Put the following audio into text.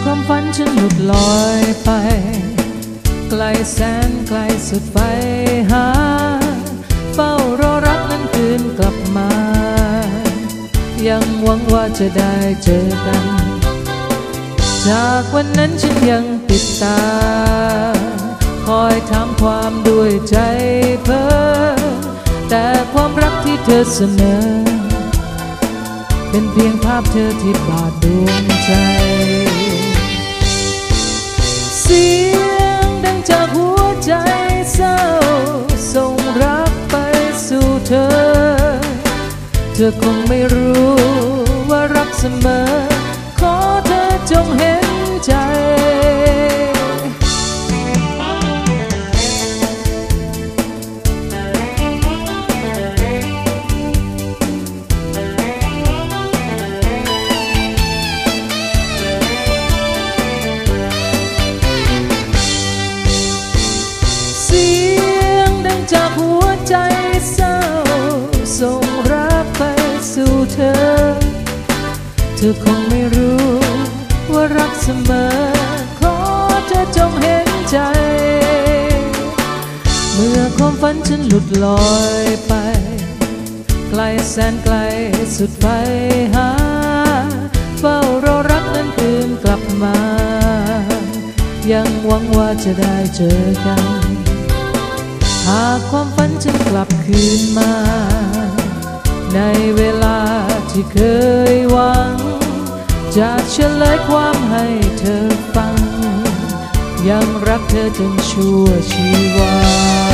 ความฝันฉันหลุดลอยไปไกลแสนไกลสุดไฟหาเฝ้ารอรักนั้นคืนกลับมายังหวังว่าจะได้เจอกันจากวันนั้นฉันยังติดตาคอยถามความด้วยใจเพ้อแต่ความรักที่เธอเสนอเป็นเพียงภาพเธอที่บาดดวงใจเสียงดังจากหัวใจเศร้าส่งรักไปสู่เธอเธอคงไม่รู้ว่ารักเสมอขอเธอจงเห็นใจจากหัวใจเศร้าส่งรักไปสู่เธอเธอคงไม่รู้ว่ารักเสมอขอเธอจงเห็นใจเมื่อความฝันฉันหลุดลอยไปไกลแสนไกลสุดไปหาเฝ้ารอรักนั้นคืนกลับมายังหวังว่าจะได้เจอกันหากความฝันฉันกลับคืนมาในเวลาที่เคยหวังจะเฉลยความให้เธอฟังยังรักเธอจนชั่วชีวา